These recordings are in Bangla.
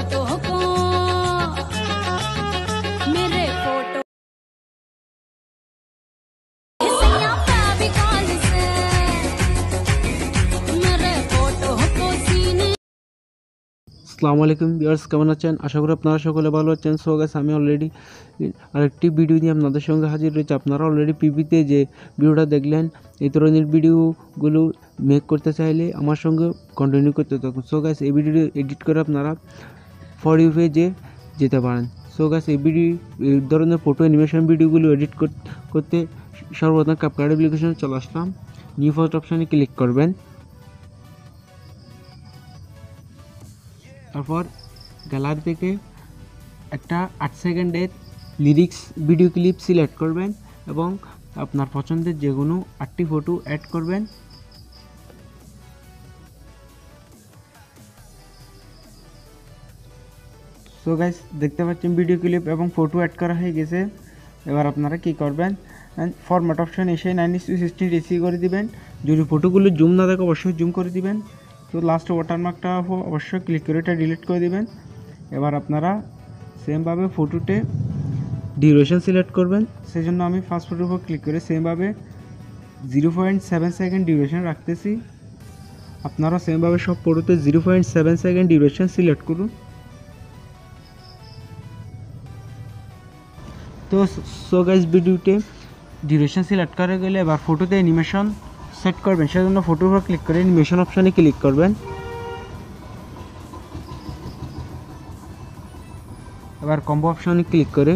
फोटो को मेरे फोटो আসসালামু আলাইকুম ভিউয়ার্স, কেমন আছেন? আশা করি আপনারা সকলে ভালো আছেন। সো গাইস, আমি অলরেডি আরেকটি ভিডিও নিয়ে আপনাদের সঙ্গে হাজির রয়েছে। আপনারা অলরেডি পিভিতে যে ভিডিওটা দেখলেন, এই ধরনের ভিডিওগুলো মেক করতে চাইলে আমার সঙ্গে কন্টিনিউ করতে থাকুন। সো গাইস, এই ভিডিও এডিট করে আপনারা ফর ইউ পেজে যেতে পারেন। সো গাইস, এই ধরনের ফটো অ্যানিমেশন ভিডিওগুলো এডিট করতে সর্বপ্রথম ক্যাপকাট অ্যাপ্লিকেশনে চলে আসলাম। নিউ ফার্স্ট অপশানে ক্লিক করবেন। তারপর গ্যালারি থেকে একটা 8 সেকেন্ডের লিরিক্স ভিডিও ক্লিপ সিলেক্ট করবেন এবং আপনার পছন্দের যে কোনো 8টি ফটো অ্যাড করবেন। সো গাইস, দেখতে পাচ্ছেন ভিডিও ক্লিপ এবং ফটো অ্যাড করা হয়ে গেছে। এবার আপনারা কি করবেন, ফরম্যাট অপশন এসে 9:16 রেসি করে দিবেন। যদি ফটোগুলো জুম না থাকে অবশ্যই জুম করে দিবেন। তো লাস্ট ওয়াটারমার্কটা অবশ্যই ক্লিক করে এটা ডিলিট করে দিবেন। এবার আপনারা সেমভাবে ফটোতে ডিউরেশন সিলেক্ট করবেন। সেই জন্য আমি ফার্স্ট ফটোর উপর ক্লিক করে সেমভাবে 0.7 সেকেন্ড ডিউরেশন রাখতেছি। আপনারা সেমভাবে সব ফটোতে 0.7 সেকেন্ড ডিউরেশন সিলেক্ট করুন। তো সো গাইস, ভিডিওতে ডিউরেশন সিলেক্ট করে গেলে এবার ফটোতে অ্যানিমেশন সেট করবেন। সেজন্য ফটোর উপর ক্লিক করে অ্যানিমেশন অপশানে ক্লিক করবেন। এবার কম্বো অপশানে ক্লিক করে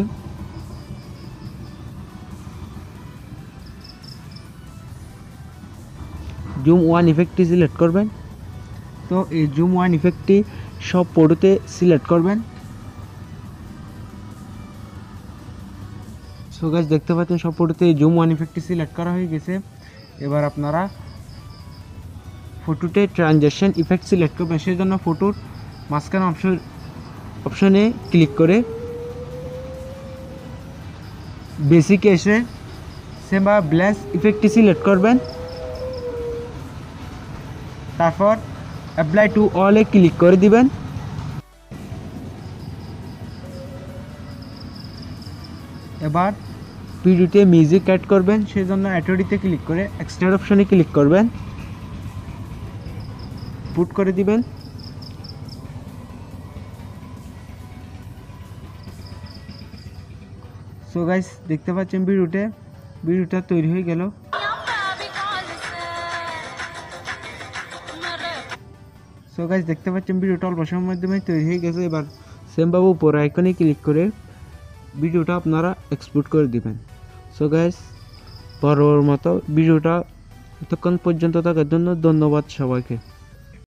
জুম ওয়ান ইফেক্টটি সিলেক্ট করবেন। তো এই জুম ওয়ান ইফেক্টটি সব ফটোতে সিলেক্ট করবেন। সো গাইস, দেখতে পাচ্ছেন সব ফটোতে এই জুম ওয়ান ইফেক্টটি সিলেক্ট করা হয়ে গেছে। এবার আপনারা ফটোতে ট্রানজিশন ইফেক্ট সিলেক্ট করবেন। সেই জন্য ফটোর মাঝখানে অপশনে ক্লিক করে বেসিকে এসে সেবা ব্লেন্স ইফেক্টটি সিলেক্ট করবেন। তারপর অ্যাপ্লাই টু অলে ক্লিক করে দিবেন। এবার ভিডিওতে মিউজিক অ্যাড করবেন। সেই জন্য অ্যাটোডিতে ক্লিক করে এক্সট্রাক্ট অপশনে ক্লিক করবেন, পুট করে দিবেন। সো গাইস, দেখতে পাচ্ছেন ভিডিওটা তৈরি হয়ে গেল। সো গাইস, দেখতে পাচ্ছেন ভিডিওটা অল্প সময়ের মাধ্যমে তৈরি হয়ে গেছে। এবার সেমভাবে উপর আইকনে ক্লিক করে ভিডিওটা আপনারা এক্সপোর্ট করে দিবেন। সো গাইস, পরের মতো ভিডিওটা এতক্ষণ পর্যন্ত থাকার জন্য ধন্যবাদ সবাইকে।